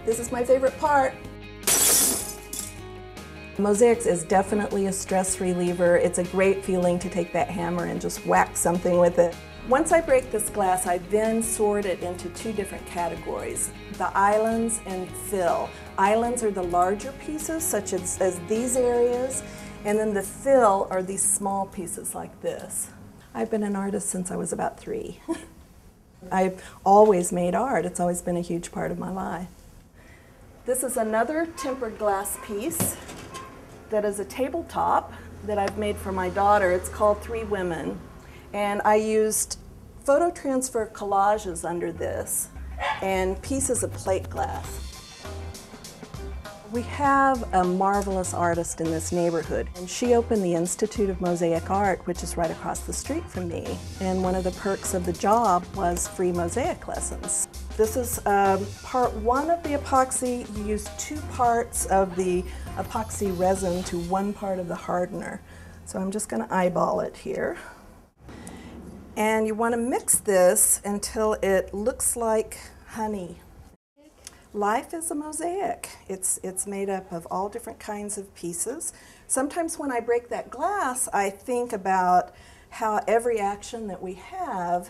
This is my favorite part. Mosaics is definitely a stress reliever. It's a great feeling to take that hammer and just whack something with it. Once I break this glass, I then sort it into two different categories, the islands and fill. Islands are the larger pieces, such as these areas, and then the fill are these small pieces like this. I've been an artist since I was about 3. I've always made art. It's always been a huge part of my life. This is another tempered glass piece that is a tabletop that I've made for my daughter. It's called 3 Women. And I used photo transfer collages under this and pieces of plate glass. We have a marvelous artist in this neighborhood, and she opened the Institute of Mosaic Art, which is right across the street from me. And one of the perks of the job was free mosaic lessons. This is part 1 of the epoxy. You use 2 parts of the epoxy resin to 1 part of the hardener. So I'm just going to eyeball it here. And you want to mix this until it looks like honey. Life is a mosaic. It's made up of all different kinds of pieces. Sometimes when I break that glass, I think about how every action that we have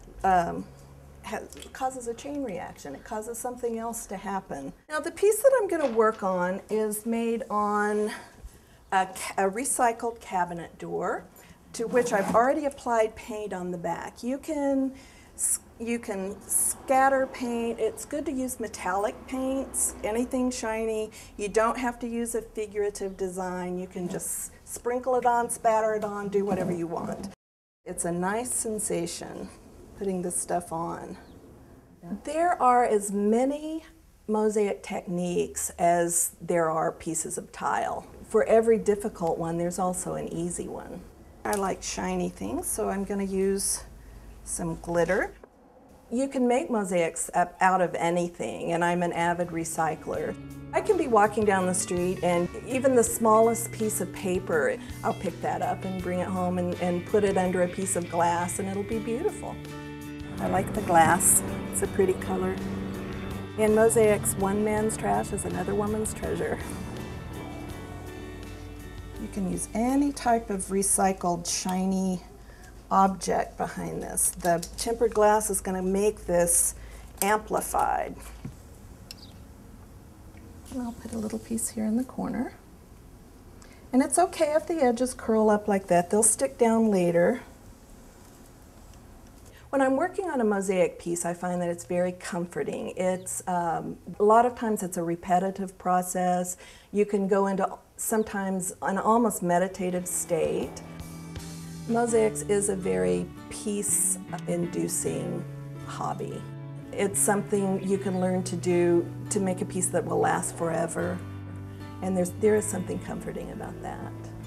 causes a chain reaction. It causes something else to happen. Now the piece that I'm going to work on is made on a recycled cabinet door, to which I've already applied paint on the back. You can scatter paint. It's good to use metallic paints, anything shiny. You don't have to use a figurative design. You can just sprinkle it on, spatter it on, do whatever you want. It's a nice sensation putting this stuff on. There are as many mosaic techniques as there are pieces of tile. For every difficult one, there's also an easy one. I like shiny things, so I'm going to use some glitter. You can make mosaics out of anything, and I'm an avid recycler. I can be walking down the street, and even the smallest piece of paper, I'll pick that up and bring it home and put it under a piece of glass, and it'll be beautiful. I like the glass. It's a pretty color. In mosaics, one man's trash is another woman's treasure. You can use any type of recycled, shiny object behind this. The tempered glass is going to make this amplified. And I'll put a little piece here in the corner. And it's okay if the edges curl up like that. They'll stick down later. When I'm working on a mosaic piece, I find that it's very comforting. It's a lot of times it's a repetitive process. You can go into sometimes an almost meditative state. Mosaics is a very peace-inducing hobby. It's something you can learn to do to make a piece that will last forever. And there is something comforting about that.